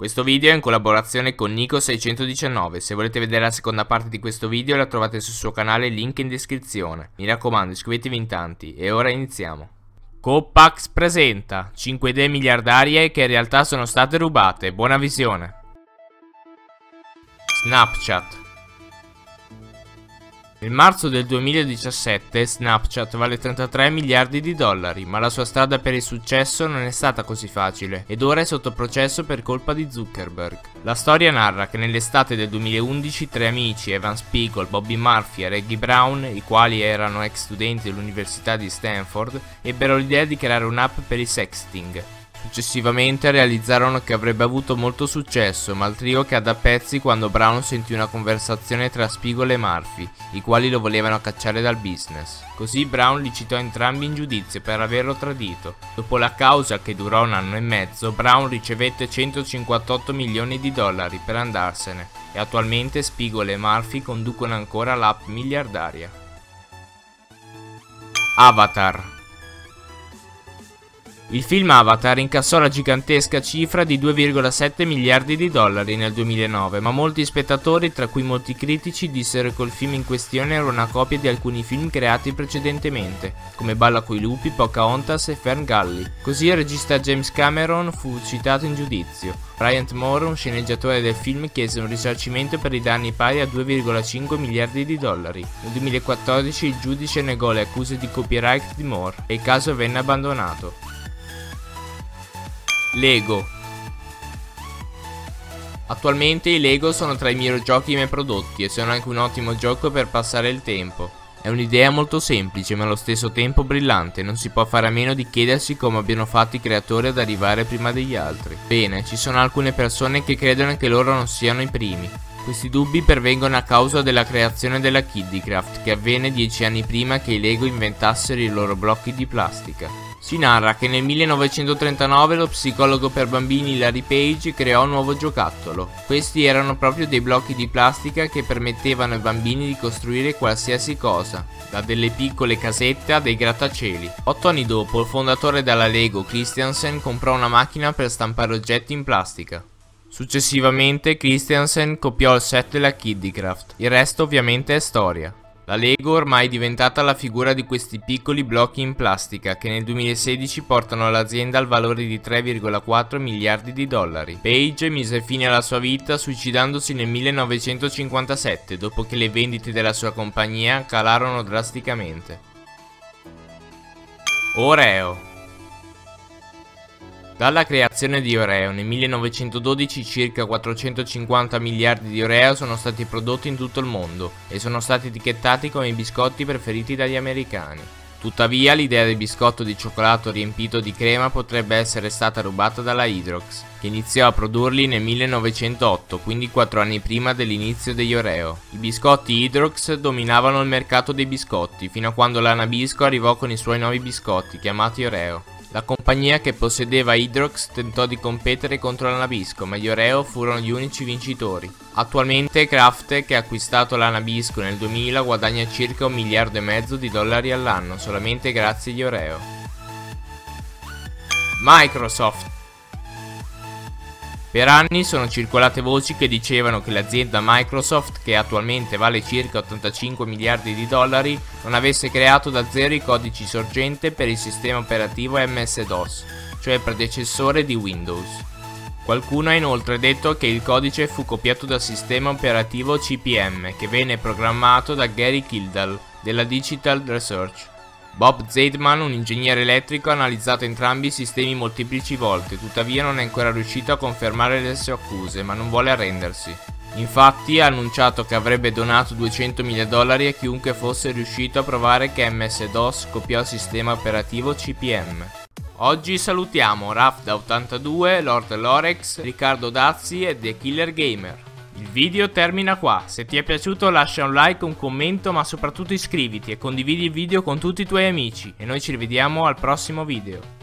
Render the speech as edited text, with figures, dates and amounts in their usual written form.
Questo video è in collaborazione con Nico619, se volete vedere la seconda parte di questo video la trovate sul suo canale, link in descrizione. Mi raccomando, iscrivetevi in tanti, e ora iniziamo. Copax presenta 5 idee miliardarie che in realtà sono state rubate, buona visione. Snapchat. Nel marzo del 2017 Snapchat vale 33 miliardi di dollari, ma la sua strada per il successo non è stata così facile ed ora è sotto processo per colpa di Zuckerberg. La storia narra che nell'estate del 2011 tre amici, Evan Spiegel, Bobby Murphy e Reggie Brown, i quali erano ex studenti dell'Università di Stanford, ebbero l'idea di creare un'app per il sexting. Successivamente realizzarono che avrebbe avuto molto successo, ma il trio cadde a pezzi quando Brown sentì una conversazione tra Spiegel e Murphy, i quali lo volevano cacciare dal business. Così Brown li citò entrambi in giudizio per averlo tradito. Dopo la causa, che durò 1 anno e mezzo, Brown ricevette 158 milioni di dollari per andarsene, e attualmente Spiegel e Murphy conducono ancora l'app miliardaria. Avatar. Il film Avatar incassò la gigantesca cifra di 2,7 miliardi di dollari nel 2009, ma molti spettatori, tra cui molti critici, dissero che il film in questione era una copia di alcuni film creati precedentemente, come Balla coi lupi, Pocahontas e Fern Gully. Così il regista James Cameron fu citato in giudizio. Bryant Moore, un sceneggiatore del film, chiese un risarcimento per i danni pari a 2,5 miliardi di dollari. Nel 2014 il giudice negò le accuse di copyright di Moore e il caso venne abbandonato. Lego. Attualmente i Lego sono tra i migliori giochi mai prodotti e sono anche un ottimo gioco per passare il tempo. È un'idea molto semplice ma allo stesso tempo brillante, non si può fare a meno di chiedersi come abbiano fatto i creatori ad arrivare prima degli altri. Bene, ci sono alcune persone che credono che loro non siano i primi. Questi dubbi pervengono a causa della creazione della Kiddycraft, che avvenne 10 anni prima che i Lego inventassero i loro blocchi di plastica. Si narra che nel 1939 lo psicologo per bambini Larry Page creò un nuovo giocattolo. Questi erano proprio dei blocchi di plastica che permettevano ai bambini di costruire qualsiasi cosa, da delle piccole casette a dei grattacieli. 8 anni dopo, il fondatore della Lego, Christiansen, comprò una macchina per stampare oggetti in plastica. Successivamente Christiansen copiò il set della Kiddycraft, il resto ovviamente è storia. La Lego ormai è diventata la figura di questi piccoli blocchi in plastica che nel 2016 portano l'azienda al valore di 3,4 miliardi di dollari. Page mise fine alla sua vita suicidandosi nel 1957 dopo che le vendite della sua compagnia calarono drasticamente. Oreo. Dalla creazione di Oreo nel 1912 circa 450 miliardi di Oreo sono stati prodotti in tutto il mondo e sono stati etichettati come i biscotti preferiti dagli americani. Tuttavia l'idea del biscotto di cioccolato riempito di crema potrebbe essere stata rubata dalla Hydrox, che iniziò a produrli nel 1908, quindi 4 anni prima dell'inizio degli Oreo. I biscotti Hydrox dominavano il mercato dei biscotti fino a quando la Nabisco arrivò con i suoi nuovi biscotti chiamati Oreo. La compagnia che possedeva Hydrox tentò di competere contro la Nabisco, ma gli Oreo furono gli unici vincitori. Attualmente Kraft, che ha acquistato la Nabisco nel 2000, guadagna circa 1,5 miliardi di dollari all'anno, solamente grazie agli Oreo. Microsoft. Per anni sono circolate voci che dicevano che l'azienda Microsoft, che attualmente vale circa 85 miliardi di dollari, non avesse creato da zero i codici sorgente per il sistema operativo MS-DOS, cioè il predecessore di Windows. Qualcuno ha inoltre detto che il codice fu copiato dal sistema operativo CP/M, che venne programmato da Gary Kildall della Digital Research. Bob Zeidman, un ingegnere elettrico, ha analizzato entrambi i sistemi molteplici volte, tuttavia non è ancora riuscito a confermare le sue accuse, ma non vuole arrendersi. Infatti ha annunciato che avrebbe donato 200 mila dollari a chiunque fosse riuscito a provare che MS-DOS copiò il sistema operativo CP/M. Oggi salutiamo Raf da 82, Lord Lorex, Riccardo Dazzi e The Killer Gamer. Il video termina qua, se ti è piaciuto lascia un like, un commento, ma soprattutto iscriviti e condividi il video con tutti i tuoi amici e noi ci rivediamo al prossimo video.